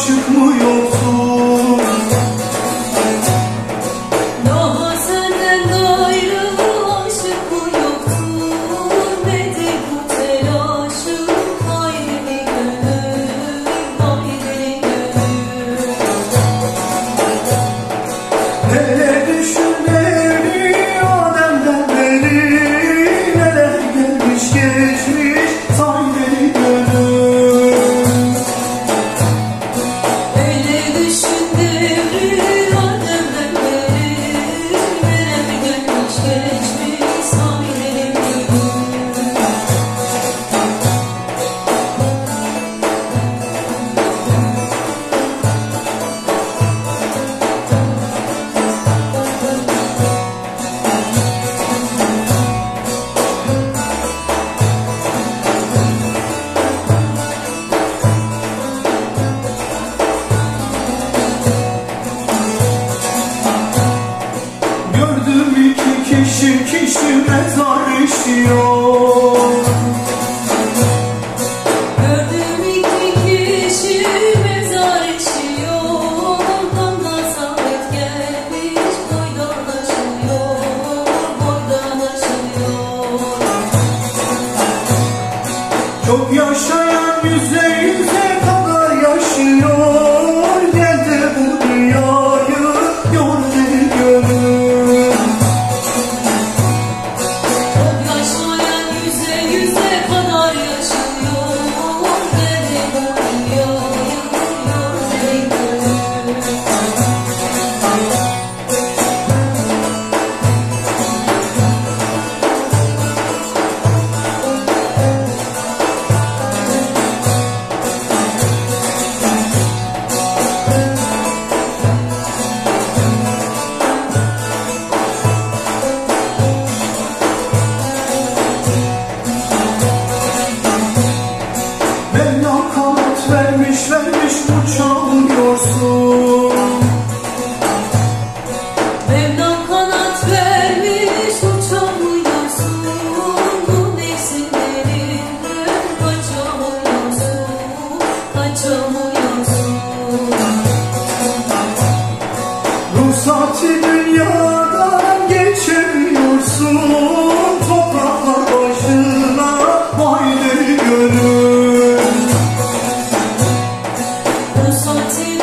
aşık mı yoksun? Daha senden gayrı aşık mı yoktur? Nedir bu telaşın? Haydi gönül, haydi gönül. Hele düşün beni Adem'den beri, neler gelmiş geçmiş say beni gönül. Öyle düşün devri Adem'den beri, neler gelmiş geçmiş saydelim gönül. Gördüm iki kişi mezar işiyor. Gördüm iki kişi mezar içiyor. Damla zahmet gelmiş boydan aşıyor, boydan aşıyor. Çok yaşayan yüze kadar yaşıyor. Gel de bu dünyayı gör beni gönül. Çok yaşayan yüze kadar yaşıyor. Gel de bu dünyayı gör beni gönül. Mevla kanat vermiş uçamıyorsun. Mevlam kanat vermiş uçamıyorsun. Bu nefsinlerinden kaçamıyorsun, kaçamıyorsun. Ruhsati dünyadan geçemiyorsun. Topraklar başına vay deli gönül. Bu saati